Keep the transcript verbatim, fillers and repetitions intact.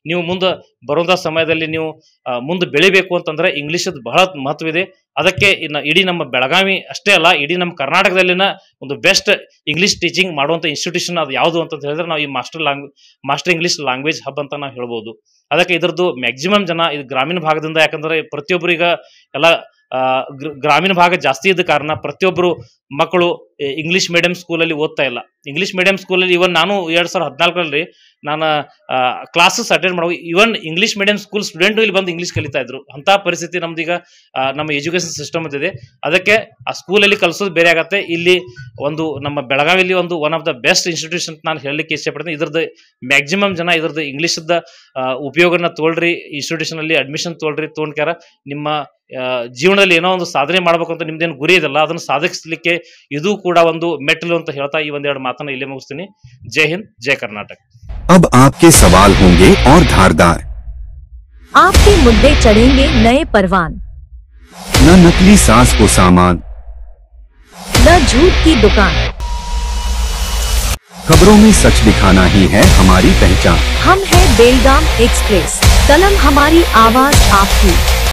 ನೀವು ಮುಂದೆ ಬರೋದ ಸಮಯದಲ್ಲಿ ನೀವು ಮುಂದೆ ಬೆಳಿಬೇಕು ಅಂತಂದ್ರೆ ಇಂಗ್ಲೀಷ್ ಬಹಳ ಮಹತ್ವವಿದೆ. ಅದಕ್ಕೆ ಇನ್ನು ಇಡೀ ನಮ್ಮ ಬೆಳಗಾವಿ ಅಷ್ಟೇ ಅಲ್ಲ, ಇಡೀ ನಮ್ಮ ಕರ್ನಾಟಕದಲ್ಲಿನ ಒಂದು ಬೆಸ್ಟ್ ಇಂಗ್ಲೀಷ್ ಟೀಚಿಂಗ್ ಮಾಡುವಂಥ ಇನ್ಸ್ಟಿಟ್ಯೂಷನ್ ಅದು ಯಾವುದು ಅಂತ ಹೇಳಿದ್ರೆ ನಾವು ಈ master lang master English language hub ಅಂತ ನಾವು ಹೇಳ್ಬೋದು. ಅದಕ್ಕೆ ಇದರದ್ದು ಮ್ಯಾಕ್ಸಿಮಮ್ ಜನ ಇದು ಗ್ರಾಮೀಣ ಭಾಗದಿಂದ, ಯಾಕಂದ್ರೆ ಪ್ರತಿಯೊಬ್ಬರಿಗ ಎಲ್ಲ ಗ್ರಾಮೀಣ ಭಾಗ ಜಾಸ್ತಿ ಇದ್ದ ಕಾರಣ ಪ್ರತಿಯೊಬ್ಬರು ಮಕ್ಕಳು ಇಂಗ್ಲೀಷ್ ಮೀಡಿಯಂ ಸ್ಕೂಲಲ್ಲಿ ಓದ್ತಾ ಇಲ್ಲ. ಇಂಗ್ಲೀಷ್ ಮೀಡಿಯಂ ಸ್ಕೂಲಲ್ಲಿ ಇವನ್ ನಾನು ಎರಡ್ ಸಾವಿರದ ಹದಿನಾಲ್ಕರಲ್ಲಿ ನಾನು ಕ್ಲಾಸಸ್ ಅಟೆಂಡ್ ಮಾಡೋ even English medium school student ಇಲ್ಲಿ ಬಂದು ಇಂಗ್ಲೀಷ್ ಕಲಿತಾ ಇದ್ರು. ಅಂತ ಪರಿಸ್ಥಿತಿ ನಮ್ದೀಗ ನಮ್ಮ ಎಜುಕೇಶನ್ ಸಿಸ್ಟಮ್ ಇದೆ. ಅದಕ್ಕೆ ಆ ಸ್ಕೂಲಲ್ಲಿ ಕಲಿಸೋದು ಬೇರೆ ಆಗತ್ತೆ. ಇಲ್ಲಿ ಒಂದು ನಮ್ಮ ಬೆಳಗಾವಿಯಲ್ಲಿ ಒಂದು one of the best institution ನಾನು ಹೇಳಲಿಕ್ಕೆ ಇಷ್ಟಪಡ್ತೀನಿ. ಇದ್ರದ್ದು ಮ್ಯಾಕ್ಸಿಮಮ್ ಜನ ಇದ್ರದ್ದು ಇಂಗ್ಲೀಷದ ಉಪಯೋಗನ ತೋಳ್ರಿ, ಇನ್ಸ್ಟಿಟ್ಯೂಷನ್ ಅಲ್ಲಿ ಅಡ್ಮಿಷನ್ ತೋಳ್ರಿ. ತೋಣ್ಕ್ಯಾರ ನಿಮ್ಮ ಜೀವನದಲ್ಲಿ ಏನೋ ಒಂದು ಸಾಧನೆ ಮಾಡ್ಬೇಕಂತ ನಿಮ್ದೇನು ಗುರಿ ಇದಲ್ಲ, ಅದನ್ನು ಸಾಧಿಸಲಿಕ್ಕೆ ಇದು ಕೂಡ ಒಂದು ಮೆಟ್ಟಲು ಅಂತ ಹೇಳ್ತಾ ಈ ಒಂದೆರಡು ಮಾತನ್ನ ಇಲ್ಲೇ ಮುಗಿಸ್ತೀನಿ. ಜೈ ಹಿಂದ್, ಜೈ कर्नाटक। अब आपके सवाल होंगे और धारदार, आपके मुद्दे चढ़ेंगे नए परवान, न नकली सास को सामान, न झूठ की दुकान, खबरों में सच दिखाना ही है हमारी पहचान। हम है बेलगाम एक्सप्रेस, कलम हमारी, आवाज आपकी।